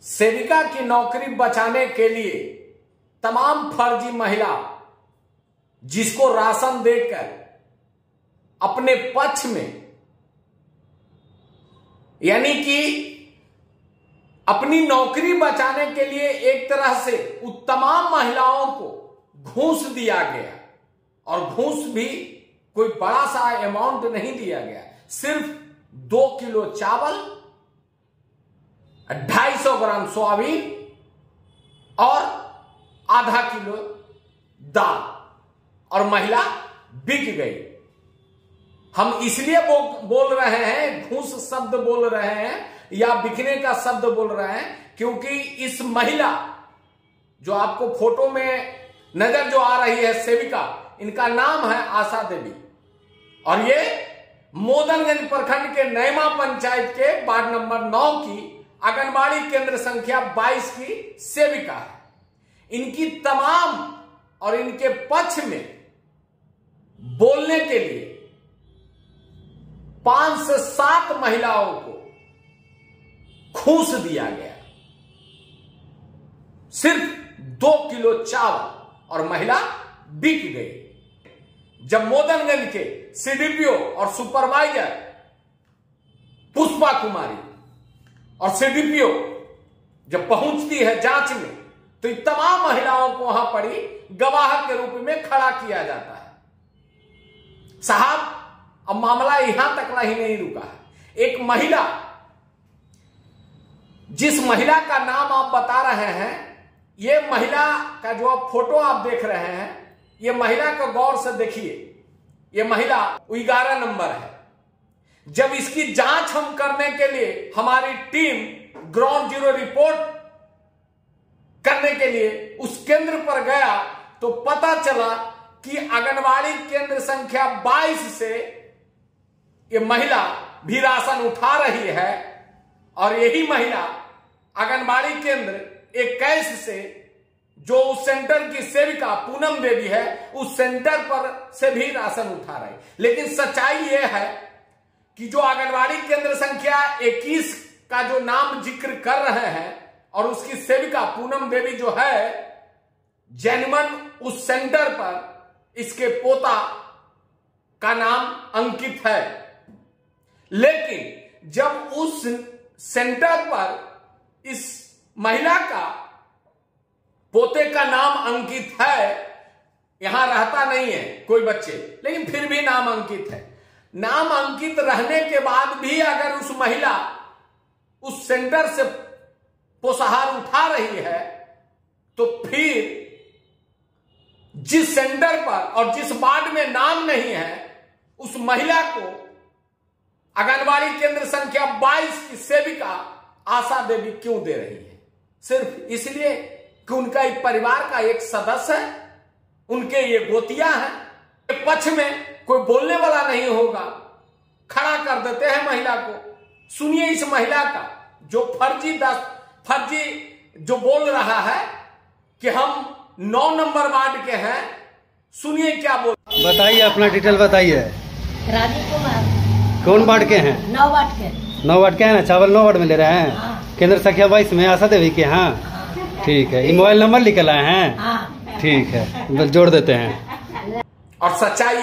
सेविका की नौकरी बचाने के लिए तमाम फर्जी महिला जिसको राशन देकर अपने पक्ष में यानी कि अपनी नौकरी बचाने के लिए एक तरह से तमाम महिलाओं को घूस दिया गया। और घूस भी कोई बड़ा सा अमाउंट नहीं दिया गया, सिर्फ 2 किलो चावल, 250 ग्राम सोयाबीन और आधा किलो दाल, और महिला बिक गई। हम इसलिए बोल रहे हैं, घूस शब्द बोल रहे हैं या बिकने का शब्द बोल रहे हैं, क्योंकि इस महिला जो आपको फोटो में नजर जो आ रही है सेविका, इनका नाम है आशा देवी और ये मोदनगंज प्रखंड के नैमा पंचायत के वार्ड नंबर 9 की आंगनबाड़ी केंद्र संख्या 22 की सेविका है। इनकी तमाम और इनके पक्ष में बोलने के लिए 5 से 7 महिलाओं को घूस दिया गया, सिर्फ 2 किलो चावल, और महिला बिक गई। जब मोदनगंज के सीडीपीओ और सुपरवाइजर पुष्पा कुमारी और सीडीपीओ जब पहुंचती है जांच में, तो तमाम महिलाओं को वहां पड़ी गवाह के रूप में खड़ा किया जाता है। साहब, अब मामला यहां तक ही नहीं रुका है। एक महिला, जिस महिला का नाम आप बता रहे हैं, ये महिला का जो आप फोटो आप देख रहे हैं, ये महिला को गौर से देखिए। ये महिला 11 नंबर है। जब इसकी जांच हम करने के लिए हमारी टीम ग्राउंड जीरो रिपोर्ट करने के लिए उस केंद्र पर गया, तो पता चला कि आंगनबाड़ी केंद्र संख्या 22 से ये महिला भी राशन उठा रही है। और यही महिला आंगनबाड़ी केंद्र 21 से, जो उस सेंटर की सेविका पूनम देवी है, उस सेंटर पर से भी राशन उठा रही। लेकिन सच्चाई यह है कि जो आंगनबाड़ी केंद्र संख्या 21 का जो नाम जिक्र कर रहे हैं और उसकी सेविका पूनम देवी जो है, जेन्युइन उस सेंटर पर इसके पोता का नाम अंकित है। लेकिन जब उस सेंटर पर इस महिला का पोते का नाम अंकित है, यहां रहता नहीं है कोई बच्चे, लेकिन फिर भी नाम अंकित है। नाम अंकित रहने के बाद भी अगर उस महिला उस सेंटर से पोषाहार उठा रही है, तो फिर जिस सेंटर पर और जिस वार्ड में नाम नहीं है, उस महिला को आंगनबाड़ी केंद्र संख्या 22 की सेविका आशा देवी क्यों दे रही है? सिर्फ इसलिए कि उनका एक परिवार का एक सदस्य है, उनके ये गोतिया हैं। पक्ष में कोई बोलने वाला नहीं होगा, खड़ा कर देते हैं महिला को। सुनिए इस महिला का जो फर्जी जो बोल रहा है कि हम 9 नंबर वार्ड के हैं। सुनिए क्या बोल। बताइए, अपना डिटेल बताइए। रानी कुमार। कौन वार्ड के हैं? 9 वार्ड के। 9 वार्ड के हैं ना? चावल 9 वार्ड में ले रहे हैं। हाँ। केंद्र संख्या 22 में आशा देवी के। हाँ, ठीक है। ये मोबाइल नंबर निकल आए हैं? हाँ। ठीक है, जोड़ देते हैं। और सच्चाई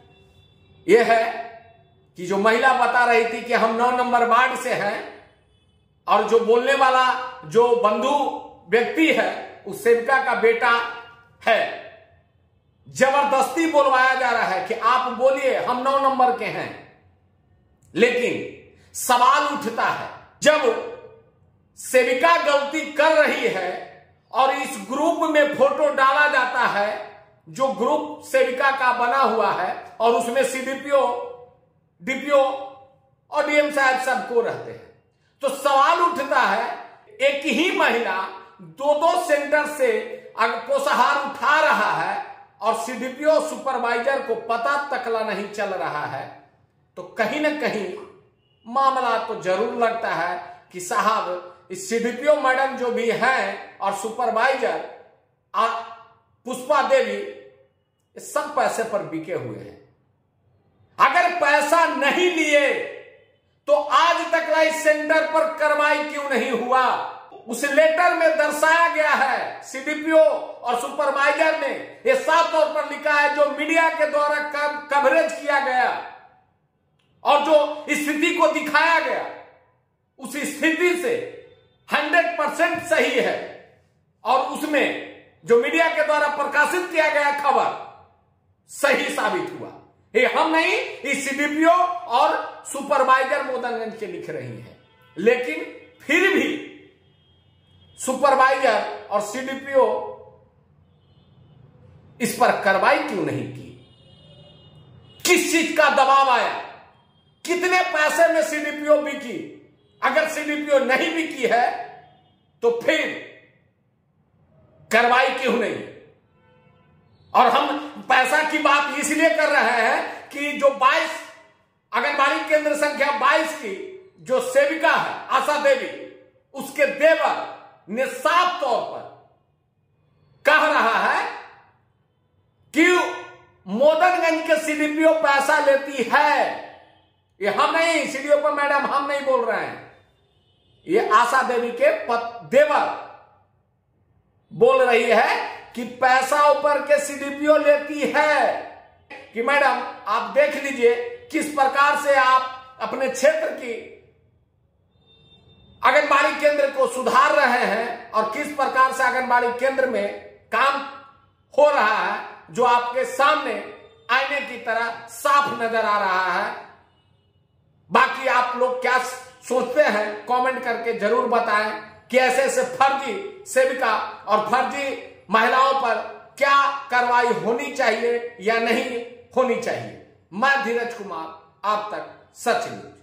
यह है कि जो महिला बता रही थी कि हम 9 नंबर वार्ड से हैं, और जो बोलने वाला जो बंधु व्यक्ति है, उस सेविका का बेटा है। जबरदस्ती बोलवाया जा रहा है कि आप बोलिए, हम 9 नंबर के हैं। लेकिन सवाल उठता है, जब सेविका गलती कर रही है और इस ग्रुप में फोटो डाला जाता है, जो ग्रुप सेविका का बना हुआ है, और उसमें सीडीपीओ, डीपीओ और डीएम साहब सबको रहते हैं, तो सवाल उठता है, एक ही महिला 2-2 सेंटर से पोषाहार उठा रहा है और सीडीपीओ सुपरवाइजर को पता तकला नहीं चल रहा है, तो कहीं ना कहीं मामला तो जरूर लगता है कि साहब, इस सीडीपीओ मैडम जो भी हैं और सुपरवाइजर पुष्पा देवी, सब पैसे पर बिके हुए हैं। अगर पैसा नहीं लिए तो आज तक इस सेंटर पर कार्रवाई क्यों नहीं हुआ? उस लेटर में दर्शाया गया है, सीडीपीओ और सुपरवाइजर ने यह साफ तौर पर लिखा है, जो मीडिया के द्वारा कवरेज किया गया और जो स्थिति को दिखाया गया उस स्थिति से 100% सही है। और उसमें जो मीडिया के द्वारा प्रकाशित किया गया खबर सही साबित हुआ। ये हम नहीं, इस सीडीपीओ और सुपरवाइजर मोदनगंज के लिख रही हैं। लेकिन फिर भी सुपरवाइजर और सीडीपीओ इस पर कार्रवाई क्यों नहीं की? किस चीज का दबाव आया? कितने पैसे में सीडीपीओ बिकी? अगर सीडीपीओ नहीं बिकी है तो फिर कार्रवाई क्यों नहीं? और हम पैसा की बात इसलिए कर रहे हैं कि जो 22 आंगनबाड़ी केंद्र संख्या 22 की जो सेविका है आशा देवी, उसके देवर ने साफ तौर पर कह रहा है कि मोदनगंज के सीडीपीओ पैसा लेती है। ये हम नहीं, सीडीपीओ मैडम हम नहीं बोल रहे हैं, ये आशा देवी के देवर बोल रही है कि पैसा ऊपर के सीडीपीओ लेती है। कि मैडम आप देख लीजिए किस प्रकार से आप अपने क्षेत्र की आंगनबाड़ी केंद्र को सुधार रहे हैं और किस प्रकार से आंगनबाड़ी केंद्र में काम हो रहा है, जो आपके सामने आईने की तरह साफ नजर आ रहा है। बाकी आप लोग क्या सोचते हैं कमेंट करके जरूर बताएं कि ऐसे ऐसे फर्जी सेविका और फर्जी महिलाओं पर क्या कार्रवाई होनी चाहिए या नहीं होनी चाहिए। मैं धीरज कुमार, आप तक सच न्यूज।